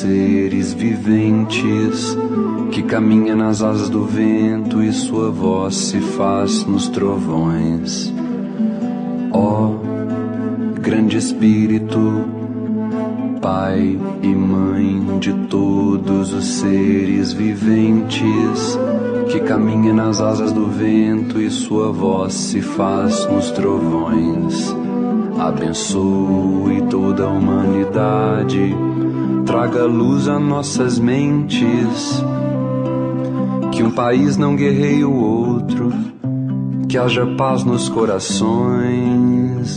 seres viventes, que caminha nas asas do vento e sua voz se faz nos trovões. Ó grande Espírito, Pai e Mãe de todos os seres viventes, que caminha nas asas do vento e sua voz se faz nos trovões. Abençoe toda a humanidade, traga luz a nossas mentes, que um país não guerreie o outro, que haja paz nos corações,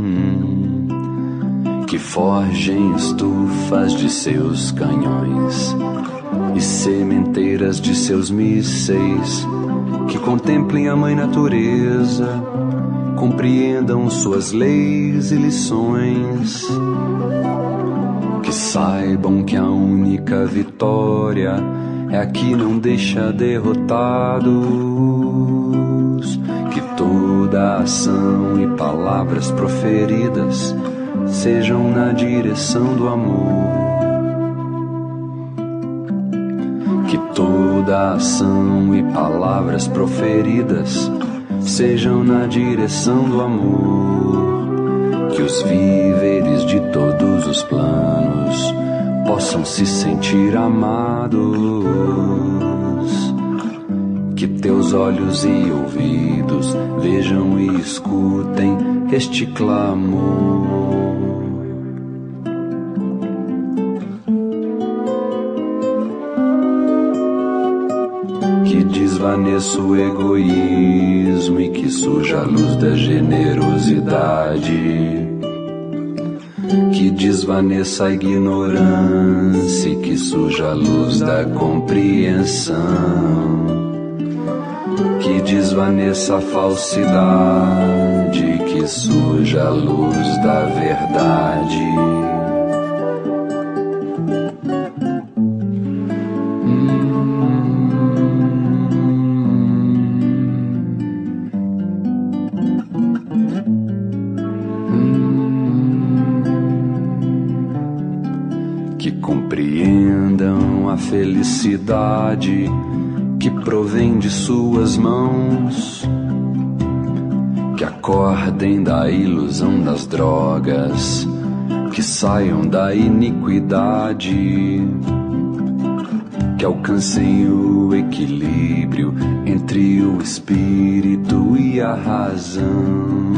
que forjem estufas de seus canhões e sementeiras de seus mísseis, que contemplem a mãe natureza, compreendam suas leis e lições, que saibam que a única vitória é a que não deixa derrotados, que toda ação e palavras proferidas sejam na direção do amor, que toda ação e palavras proferidas sejam na direção do amor, que os víveres de todos os planos possam se sentir amados, que teus olhos e ouvidos vejam e escutem este clamor. Que desvaneça o egoísmo e que surja a luz da generosidade, que desvaneça a ignorância e que surja a luz da compreensão, que desvaneça a falsidade e que surja a luz da verdade. Compreendam a felicidade que provém de suas mãos, que acordem da ilusão das drogas, que saiam da iniquidade, que alcancem o equilíbrio entre o espírito e a razão,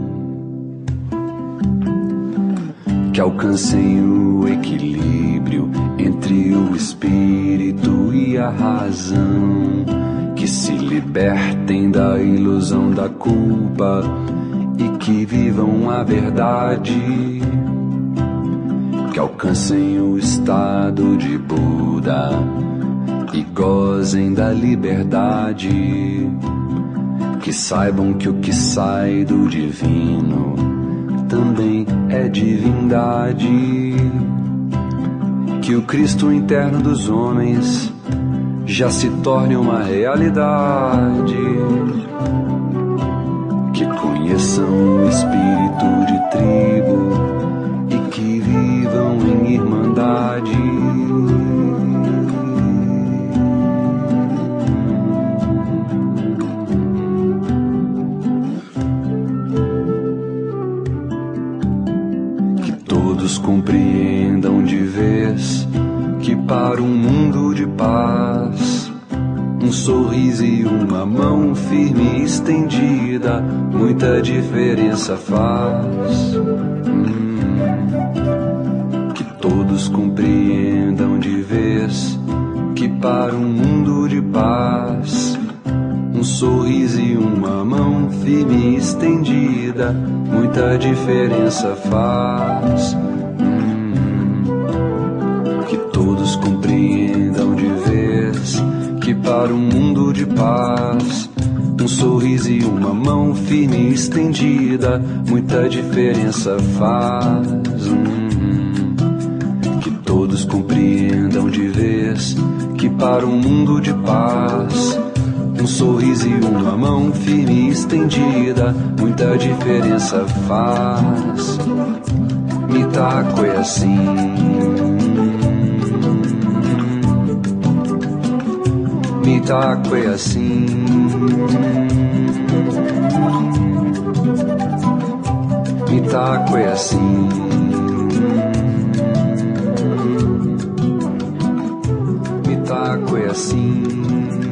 que alcancem o equilíbrio entre o espírito e a razão, que se libertem da ilusão da culpa e que vivam a verdade, que alcancem o estado de Buda e gozem da liberdade, que saibam que o que sai do divino também é divindade, que o Cristo interno dos homens já se torne uma realidade, que conheçam o espírito de tribo e que vivam em irmandade, compreendam de vez que para um mundo de paz, um sorriso e uma mão firme e estendida muita diferença faz. Que todos compreendam de vez que para um mundo de paz, um sorriso e uma mão firme e estendida muita diferença faz. Todos compreendam de vez que para um mundo de paz, um sorriso e uma mão firme e estendida muita diferença faz. Que todos compreendam de vez que para um mundo de paz, um sorriso e uma mão firme e estendida muita diferença faz. Mitaco é assim. Itaco é assim. Itaco é assim. Itaco é assim.